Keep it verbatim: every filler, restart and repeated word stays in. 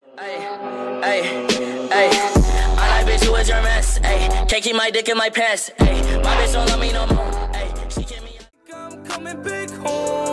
Ay, ay, ay. I like bitch, you was your mess. Ay, can't keep my dick in my pants. Ay, my bitch don't love me no more. Ay, she kept me. I'm coming back home.